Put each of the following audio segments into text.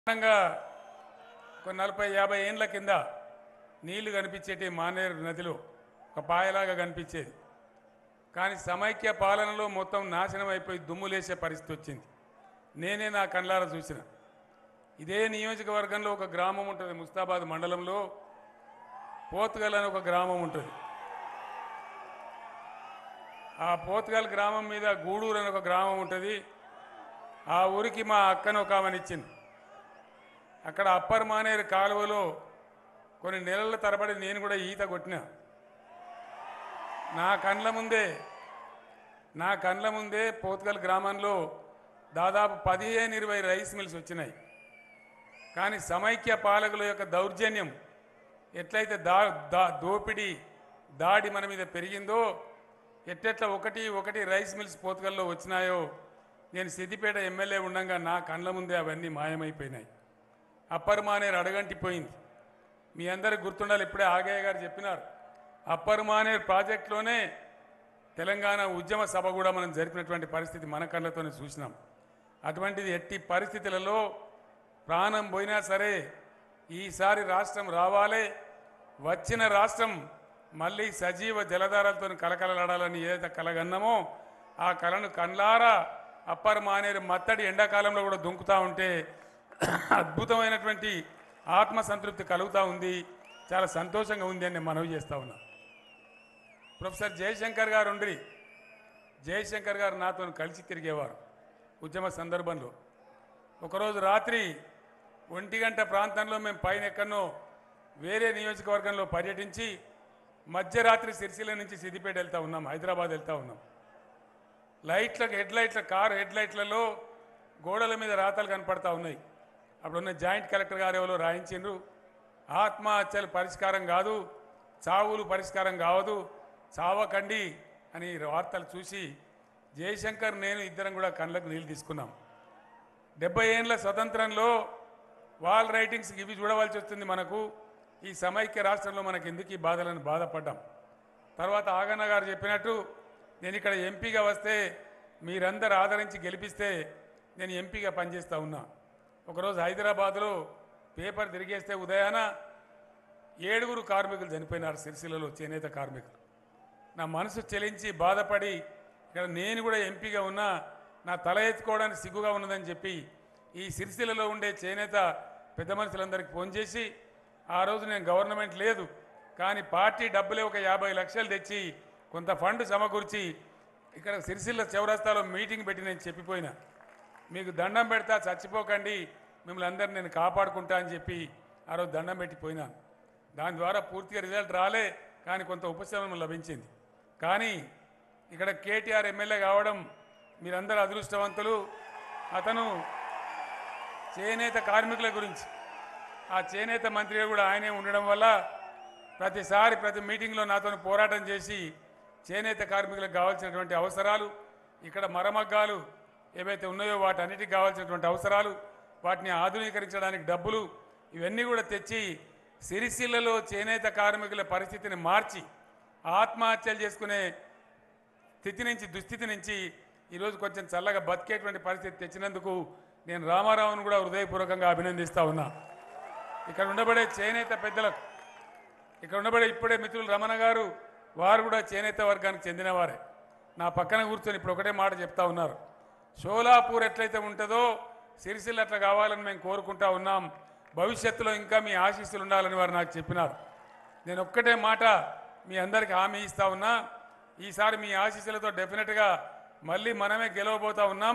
ఒక 40-50 ఏండ్ల కింద నీళ్లు కనిపించేటి మానేరు నదిలో ఒక పాయలాగా కనిపించేది. కానీ సమైక్య పాలనలో మొత్తం నాశనం అయిపోయి దుమ్ములేసే పరిస్థితి వచ్చింది. నేనే నా కళ్ళారా చూసిన. ఇదే నియోజకవర్గంలో ఒక గ్రామం ఉంటుంది, ముస్తాబాద్ మండలంలో పోతుగల్ అని ఒక గ్రామం ఉంటుంది. ఆ పోతుగల్ గ్రామం మీద గూడూరు అని ఒక గ్రామం ఉంటుంది. ఆ ఊరికి మా అక్కను ఒక ఆమెనిచ్చింది. అక్కడ అప్పర్ మానేరు కాలువలో కొన్ని నెలల తరబడి నేను కూడా ఈత కొట్టిన. నా కండ్ల ముందే పోతుగల్ గ్రామంలో దాదాపు 15-20 రైస్ మిల్స్ వచ్చినాయి. కానీ సమైక్య పాలకుల యొక్క దౌర్జన్యం ఎట్లయితే దోపిడీ దాడి మన మీద పెరిగిందో, ఎట్టెట్లా ఒకటి రైస్ మిల్స్ పోతుగల్లో వచ్చినాయో, నేను సిద్దిపేట ఎమ్మెల్యే ఉండగా నా కండ్ల ముందే అవన్నీ మాయమైపోయినాయి. అప్పర్ మానేరు అడగంటిపోయింది. మీ అందరికి గుర్తుండాలి, ఇప్పుడే ఆగయ్య గారు చెప్పినారు, అప్పర్ మానేరు ప్రాజెక్టులోనే తెలంగాణ ఉద్యమ సభ కూడా మనం జరిపినటువంటి పరిస్థితి మన కళ్ళతోనే చూసినాం. అటువంటిది ఎట్టి పరిస్థితులలో ప్రాణం పోయినా సరే ఈసారి రాష్ట్రం రావాలి, వచ్చిన రాష్ట్రం మళ్ళీ సజీవ జలధారాలతో కలకలలాడాలని ఏదైతే కలగన్నామో ఆ కళను కళ్ళారా అప్పర్ మానేరు మత్తడి ఎండాకాలంలో కూడా దుంకుతూ ఉంటే అద్భుతమైనటువంటి ఆత్మసంతృప్తి కలుగుతూ ఉంది. చాలా సంతోషంగా ఉంది అని నేను మనవి చేస్తూ ఉన్నా. ప్రొఫెసర్ జయశంకర్ గారు ఉండ్రి. జయశంకర్ గారు నాతో కలిసి తిరిగేవారు ఉద్యమ సందర్భంలో. ఒకరోజు రాత్రి 1 గంట ప్రాంతంలో మేము పైన ఎక్కడనో వేరే నియోజకవర్గంలో పర్యటించి మధ్యరాత్రి సిరిసిల్ల నుంచి సిద్దిపేట వెళ్తూ ఉన్నాం, హైదరాబాద్ వెళ్తూ ఉన్నాం. కారు హెడ్ లైట్లలో గోడల మీద రాతలు కనపడతా ఉన్నాయి. అప్పుడున్న జాయింట్ కలెక్టర్ గారు ఎవరో రాయించిండ్రు, ఆత్మహత్యలు పరిష్కారం కాదు, చావులు పరిష్కారం కావదు, చావకండి అని వార్తలు చూసి జయశంకర్ నేను ఇద్దరం కూడా కళ్ళకు నీళ్ళు తీసుకున్నాం. 70 ఏళ్ళ స్వతంత్రంలో వాల్ రైటింగ్స్ ఇవి చూడవలసి వస్తుంది మనకు. ఈ సమైక్య రాష్ట్రంలో మనకు ఎందుకు ఈ బాధలను బాధపడ్డాం. తర్వాత ఆగన్న గారు చెప్పినట్టు నేను ఇక్కడ ఎంపీగా వస్తే మీరందరూ ఆదరించి గెలిపిస్తే నేను ఎంపీగా పనిచేస్తూ ఉన్నా. ఒకరోజు హైదరాబాద్లో పేపర్ తిరిగేస్తే ఉదయాన 7 కార్మికులు చనిపోయినారు సిరిసిల్లలో, చేనేత కార్మికులు. నా మనసు చెలించి బాధపడి ఇక్కడ నేను కూడా ఎంపీగా ఉన్నా, నా తల ఎత్తుకోవడానికి సిగ్గుగా ఉన్నదని చెప్పి ఈ సిరిసిల్లలో ఉండే చేనేత పెద్ద మనుషులందరికీ ఫోన్ చేసి, ఆ రోజు నేను గవర్నమెంట్ లేదు కానీ పార్టీ డబ్బులే ఒక 50 లక్షలు తెచ్చి కొంత ఫండ్ సమకూర్చి ఇక్కడ సిరిసిల్ల చౌరస్తాలో మీటింగ్ పెట్టి నేను చెప్పిపోయినా, మీకు దండం పెడతా, చచ్చిపోకండి, మిమ్మల్ని అందరినీ నేను కాపాడుకుంటా అని చెప్పి ఆ రోజు దండం పెట్టిపోయినాను. దాని ద్వారా పూర్తిగా రిజల్ట్ రాలే, కానీ కొంత ఉపశమనం లభించింది. కానీ ఇక్కడ కేటీఆర్ ఎమ్మెల్యే కావడం మీరందరూ అదృష్టవంతులు. అతను చేనేత కార్మికుల గురించి, ఆ చేనేత మంత్రిగా కూడా ఆయనే ఉండడం వల్ల ప్రతి మీటింగ్లో నాతో పోరాటం చేసి చేనేత కార్మికులకు కావాల్సినటువంటి అవసరాలు, ఇక్కడ మరమగ్గాలు ఏవైతే ఉన్నాయో వాటన్నిటికి కావాల్సినటువంటి అవసరాలు, వాటిని ఆధునీకరించడానికి డబ్బులు, ఇవన్నీ కూడా తెచ్చి సిరిసిల్లలో చేనేత కార్మికుల పరిస్థితిని మార్చి ఆత్మహత్యలు చేసుకునే దుస్థితి నుంచి ఈరోజు కొంచెం చల్లగా బతికేటువంటి పరిస్థితి తెచ్చినందుకు నేను రామారావును కూడా హృదయపూర్వకంగా అభినందిస్తూ ఉన్నా. ఇక్కడ ఉండబడే చేనేత పెద్దలకు, ఇక్కడ ఉండబడే ఇప్పుడే మిత్రులు రమణ గారు, వారు కూడా చేనేత వర్గానికి చెందినవారే. నా పక్కన కూర్చొని ఇప్పుడు ఒకటే మాట చెప్తా ఉన్నారు, షోలాపూర్ ఎట్లయితే ఉంటుందో సిరిసిల్ల అట్లా కావాలని మేము కోరుకుంటా ఉన్నాం, భవిష్యత్తులో ఇంకా మీ ఆశీస్సులు ఉండాలని వారు నాకు చెప్పినారు. నేను ఒక్కటే మాట మీ అందరికీ హామీ ఇస్తా ఉన్నా, ఈసారి మీ ఆశీస్సులతో డెఫినెట్గా మళ్ళీ మనమే గెలవబోతా ఉన్నాం.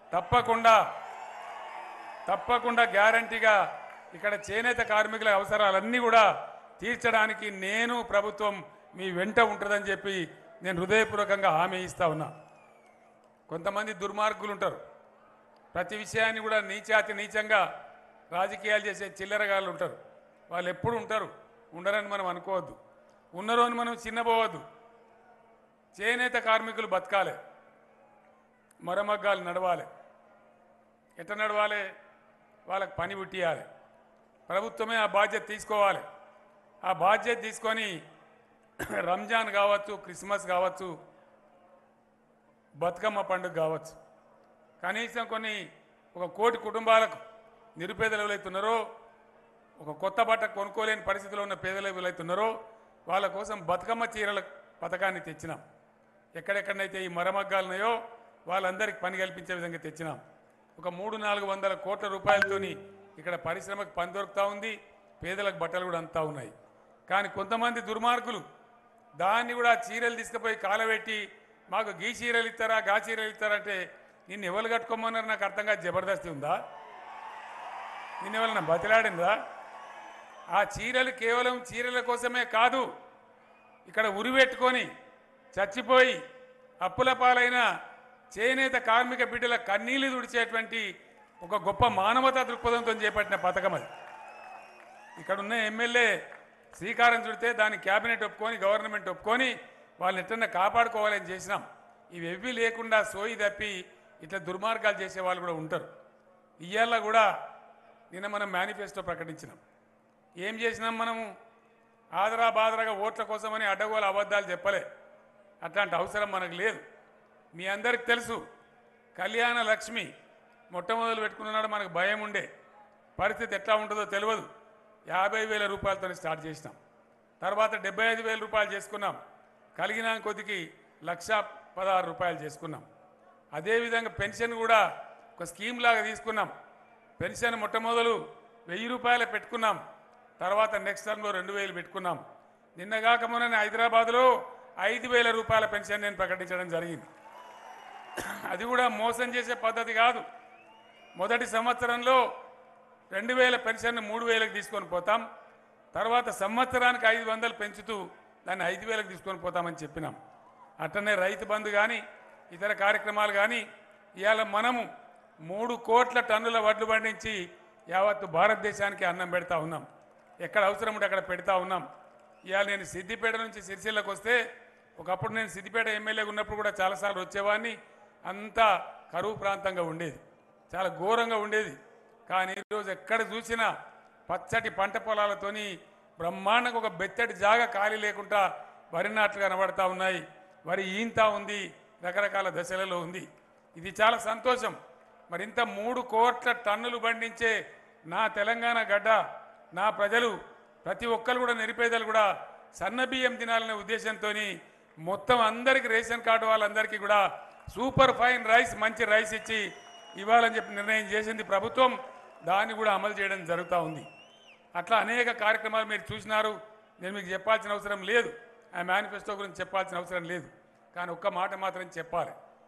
తప్పకుండా గ్యారంటీగా ఇక్కడ చేనేత కార్మికుల అవసరాలన్నీ కూడా తీర్చడానికి నేను, ప్రభుత్వం మీ వెంట ఉంటుందని చెప్పి నేను హృదయపూర్వకంగా హామీ ఇస్తా ఉన్నా. కొంతమంది దుర్మార్గులు ఉంటారు, ప్రతి విషయాన్ని కూడా నీచంగా రాజకీయాలు చేసే చిల్లరగాళ్ళు ఉంటారు. వాళ్ళు ఎప్పుడు ఉంటారు, ఉండరని మనం అనుకోవద్దు, ఉన్నారు అని మనం చిన్నపోవద్దు. చేనేత కార్మికులు బతకాలి, మరమగ్గాలు నడవాలి. ఎట్లా నడవాలి? వాళ్ళకి పని పుట్టియాలి. ప్రభుత్వమే ఆ బాధ్యత తీసుకోవాలి. ఆ బాధ్యత తీసుకొని రంజాన్ కావచ్చు, క్రిస్మస్ కావచ్చు, బతుకమ్మ పండుగ కావచ్చు, కనీసం ఒక 1 కోటి కుటుంబాలకు నిరుపేదలు ఎవరైతున్నారో, ఒక కొత్త బట్ట కొనుక్కోలేని పరిస్థితిలో ఉన్న పేదలు ఎవరైతున్నారో వాళ్ళ కోసం బతుకమ్మ చీరల పథకాన్ని తెచ్చినాం. ఎక్కడెక్కడైతే ఈ మరమగ్గాలు ఉన్నాయో వాళ్ళందరికీ పని కల్పించే విధంగా తెచ్చినాం. ఒక 300-400 కోట్ల రూపాయలతోని ఇక్కడ పరిశ్రమకు పని దొరుకుతూ ఉంది, పేదలకు బట్టలు కూడా అంతా ఉన్నాయి. కానీ కొంతమంది దుర్మార్గులు దాన్ని కూడా చీరలు తీసుకుపోయి కాలబెట్టి మాకు గీ చీరలు ఇస్తారా గా చీరలు ఇస్తారంటే నిన్ను ఎవరు కట్టుకోమన్నారు నాకు అర్థం కాదు. జబర్దస్తి ఉందా? నిన్ను ఎవరన్నా బతిలాడిందా? ఆ చీరలు కేవలం చీరల కోసమే కాదు, ఇక్కడ ఉరిపెట్టుకొని చచ్చిపోయి అప్పుల పాలైన చేనేత కార్మిక బిడ్డల కన్నీళ్లు తుడిచేటువంటి ఒక గొప్ప మానవతా దృక్పథంతో చేపట్టిన పథకం అది. ఇక్కడున్న ఎమ్మెల్యే శ్రీకారం చుడితే దాన్ని క్యాబినెట్ ఒప్పుకొని గవర్నమెంట్ ఒప్పుకొని వాళ్ళని ఎట్టన్నా కాపాడుకోవాలని చేసినాం. ఇవేవి లేకుండా సోయి తప్పి ఇట్లా దుర్మార్గాలు చేసే వాళ్ళు కూడా ఉంటారు. ఇయ్యాల కూడా నిన్న మనం మేనిఫెస్టో ప్రకటించినాం. ఏం చేసినాం? మనము ఆదరా బాదరాగా ఓట్ల కోసమని అడ్డగోలు అబద్ధాలు చెప్పలే. అట్లాంటి అవసరం మనకు లేదు. మీ అందరికి తెలుసు, కళ్యాణ లక్ష్మి మొట్టమొదలు పెట్టుకున్నాడు మనకు భయం ఉండే, పరిస్థితి ఎట్లా ఉంటుందో తెలియదు. 50,000 రూపాయలతో స్టార్ట్ చేసినాం. తర్వాత 75,000 రూపాయలు చేసుకున్నాం. కలిగిన కొద్దికి 1,16,000 రూపాయలు చేసుకున్నాం. అదేవిధంగా పెన్షన్ కూడా ఒక స్కీమ్ లాగా తీసుకున్నాం. పెన్షన్ మొట్టమొదలు 1,000 రూపాయలు పెట్టుకున్నాం. తర్వాత నెక్స్ట్ టర్మ్లో 2,000 పెట్టుకున్నాం. నిన్నగాక మొన్న హైదరాబాద్లో 5,000 రూపాయల పెన్షన్ నేను ప్రకటించడం జరిగింది. అది కూడా మోసం చేసే పద్ధతి కాదు. మొదటి సంవత్సరంలో 2,000 పెన్షన్ 3,000కి తీసుకొని పోతాం. తర్వాత సంవత్సరానికి 500 పెంచుతూ దాన్ని 5,000కి తీసుకొని పోతామని చెప్పినాం. అట్లనే రైతు బంధు కానీ ఇతర కార్యక్రమాలు కానీ ఇవాళ మనము 3 కోట్ల టన్నుల వడ్లు పండించి యావత్తు భారతదేశానికి అన్నం పెడతా ఉన్నాం. ఎక్కడ అవసరం ఉంటే అక్కడ పెడతా ఉన్నాం. ఇవాళ నేను సిద్దిపేట నుంచి సిరిసిల్లకు వస్తే, ఒకప్పుడు నేను సిద్దిపేట ఎమ్మెల్యేగా ఉన్నప్పుడు కూడా చాలాసార్లు వచ్చేవాడిని. అంతా కరువు ప్రాంతంగా ఉండేది, చాలా ఘోరంగా ఉండేది. కానీ ఈరోజు ఎక్కడ చూసినా పచ్చటి పంట పొలాలతోని బ్రహ్మాండంగా ఒక బెత్తటి జాగా ఖాళీ లేకుండా వరి నాట్లు కనబడతా ఉన్నాయి. వరి ఈంతా ఉంది, రకరకాల దశలలో ఉంది. ఇది చాలా సంతోషం. మరింత 3 కోట్ల టన్నులు పండించే నా తెలంగాణ గడ్డ, నా ప్రజలు ప్రతి ఒక్కరు కూడా నిరుపేదలు కూడా సన్నబియ్యం తినాలనే ఉద్దేశంతో మొత్తం అందరికీ రేషన్ కార్డు వాళ్ళందరికీ కూడా సూపర్ ఫైన్ రైస్, మంచి రైస్ ఇచ్చి ఇవ్వాలని చెప్పి నిర్ణయం చేసింది ప్రభుత్వం. దాన్ని కూడా అమలు చేయడం జరుగుతూ ఉంది. అట్లా అనేక కార్యక్రమాలు మీరు చూసినారు. నేను మీకు చెప్పాల్సిన అవసరం లేదు, ఆ మేనిఫెస్టో గురించి చెప్పాల్సిన అవసరం లేదు. కానీ ఒక్క మాట మాత్రం చెప్పాలి.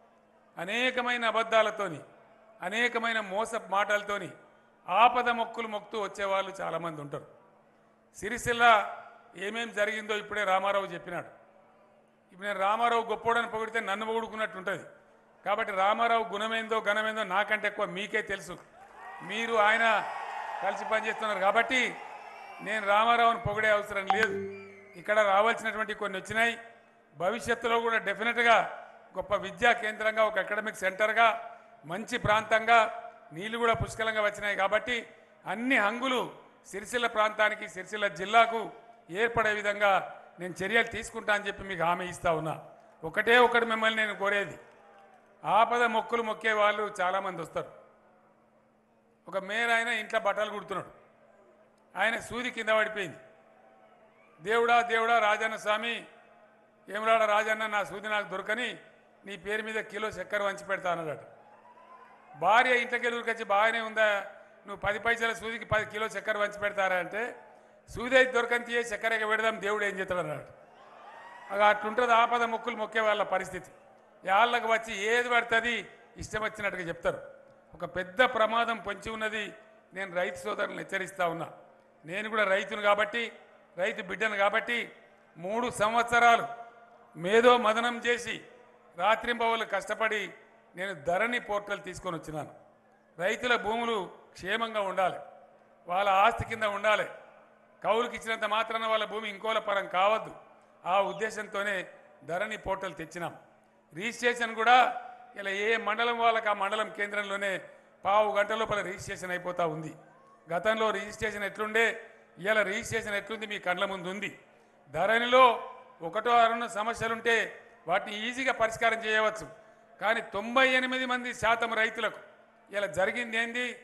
అనేకమైన అబద్ధాలతోని, అనేకమైన మోస మాటలతోని ఆపద మొక్కులు మొక్కుతూ వచ్చేవాళ్ళు చాలామంది ఉంటారు. సిరిసిల్ల ఏమేం జరిగిందో ఇప్పుడే రామారావు చెప్పినాడు. ఇప్పుడు నేను రామారావు గొప్పోడని పొగిడితే నన్ను పొగుడుకున్నట్టు ఉంటుంది. కాబట్టి రామారావు గుణమేందో ఘనమేందో నాకంటే ఎక్కువ మీకే తెలుసు. మీరు ఆయన కలిసి పనిచేస్తున్నారు కాబట్టి నేను రామారావుని పొగిడే అవసరం లేదు. ఇక్కడ రావాల్సినటువంటి కొన్ని వచ్చినాయి. భవిష్యత్తులో కూడా డెఫినెట్గా గొప్ప విద్యా కేంద్రంగా, ఒక అకాడమిక్ సెంటర్గా, మంచి ప్రాంతంగా, నీళ్లు కూడా పుష్కలంగా వచ్చినాయి. కాబట్టి అన్ని హంగులు సిరిసిల్ల ప్రాంతానికి, సిరిసిల్ల జిల్లాకు ఏర్పడే విధంగా నేను చర్యలు తీసుకుంటా అని చెప్పి మీకు హామీ ఇస్తా ఉన్నా. ఒకటే ఒకటి మిమ్మల్ని నేను కోరేది, ఆపద మొక్కులు మొక్కే వాళ్ళు చాలామంది వస్తారు. ఒక మేయర్ ఆయన ఇంట్లో బట్టలు కుడుతున్నాడు, ఆయన సూది కింద పడిపోయింది. దేవుడా దేవుడా రాజన్న స్వామి, ఏమరాడ రాజన్న, నా సూది నాకు దొరకని నీ పేరు మీద కిలో చక్కెర వంచి పెడతా అన్నాడట. భార్య ఇంట్లోకి వచ్చి బాగానే ఉందా, నువ్వు 10 పైసల సూదికి 10 కిలో చక్కెర వంచి పెడతారా అంటే, సూది అయితే దొరకని తీయే చక్కెరగా పెడదాం దేవుడు ఏం చేస్తాడు అన్నాడు. అట్లుంటుంది ఆపద మొక్కులు మొక్కే వాళ్ళ పరిస్థితి. వాళ్ళకు వచ్చి ఏది పడుతుంది ఇష్టం వచ్చినట్టుగా చెప్తారు. ఒక పెద్ద ప్రమాదం పొంచి ఉన్నది. నేను రైతు సోదరులను హెచ్చరిస్తా ఉన్నా. నేను కూడా రైతును కాబట్టి, రైతు బిడ్డను కాబట్టి 3 సంవత్సరాలు మేధో మదనం చేసి రాత్రింబవళ్ళు కష్టపడి నేను ధరణి పోర్టల్ తీసుకొని వచ్చినాను. రైతుల భూములు క్షేమంగా ఉండాలి, వాళ్ళ ఆస్తి కింద ఉండాలి. కౌలుకి ఇచ్చినంత మాత్రాన వాళ్ళ భూమి ఇంకోల పరం కావద్దు. ఆ ఉద్దేశంతోనే ధరణి పోర్టల్ తెచ్చినాం. రిజిస్ట్రేషన్ కూడా ఇలా ఏ మండలం వాళ్ళకి ఆ మండలం కేంద్రంలోనే 1/2 గంట లోపల రిజిస్ట్రేషన్ అయిపోతూ ఉంది. గతంలో రిజిస్ట్రేషన్ ఎట్లుండే, ఇలా రిజిస్ట్రేషన్ ఎట్లుంది మీ కళ్ళ ముందు ఉంది. ధరణిలో 1 or 2 సమస్యలుంటే వాటిని ఈజీగా పరిష్కారం చేయవచ్చు. కానీ 98% రైతులకు ఇలా జరిగింది ఏంది,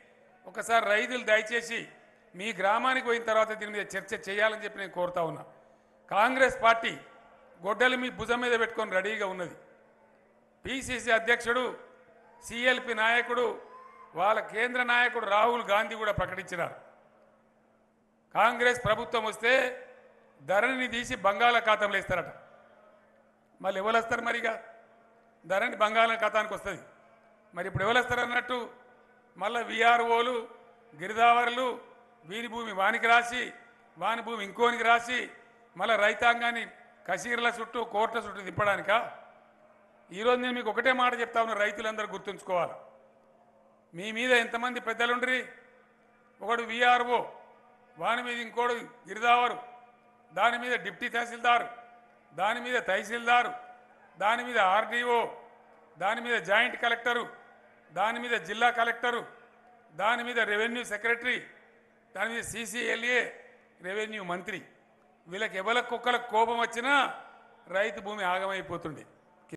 ఒకసారి రైతులు దయచేసి మీ గ్రామానికి పోయిన తర్వాత దీని మీద చర్చ చేయాలని చెప్పి నేను కోరుతా ఉన్నా. కాంగ్రెస్ పార్టీ గొడ్డలు మీ భుజం మీద పెట్టుకొని రెడీగా ఉన్నది. పిసిసి అధ్యక్షుడు, సిఎల్పి నాయకుడు, వాళ్ళ కేంద్ర నాయకుడు రాహుల్ గాంధీ కూడా ప్రకటించినారు, కాంగ్రెస్ ప్రభుత్వం వస్తే ధరణిని తీసి బంగాళాఖాతంలో ఇస్తారట. మళ్ళీ ఎవరు వస్తారు? మరిగా ధరణి బంగాళాఖాతానికి వస్తుంది. మరి ఇప్పుడు ఎవరు వస్తారు అన్నట్టు మళ్ళీ విఆర్ఓలు, గిరిదావరులు వీని భూమి వానికి రాసి, వాని భూమి ఇంకోనికి రాసి మళ్ళీ రైతాంగాన్ని కసీర్ల చుట్టూ, కోర్టుల చుట్టూ తిప్పడానికా? ఈరోజు నేను మీకు ఒకటే మాట చెప్తా ఉన్నా, రైతులందరూ గుర్తుంచుకోవాలి. మీ మీద ఎంతమంది పెద్దలుండ్రి, ఒకడు విఆర్ఓ, వాని మీద ఇంకోడు గిరిదావరు, దాని మీద డిప్టీ తహసీల్దారు, దాని మీద తహసీల్దారు, దాని మీద ఆర్డీఓ, దాని మీద జాయింట్ కలెక్టరు, దాని మీద జిల్లా కలెక్టరు, దాని మీద రెవెన్యూ సెక్రటరీ, దాని మీద సిసిఎల్ఏ, రెవెన్యూ మంత్రి. వీళ్ళకి ఎవరికి ఒక్కరికి కోపం వచ్చినా రైతు భూమి ఆగమైపోతుండే.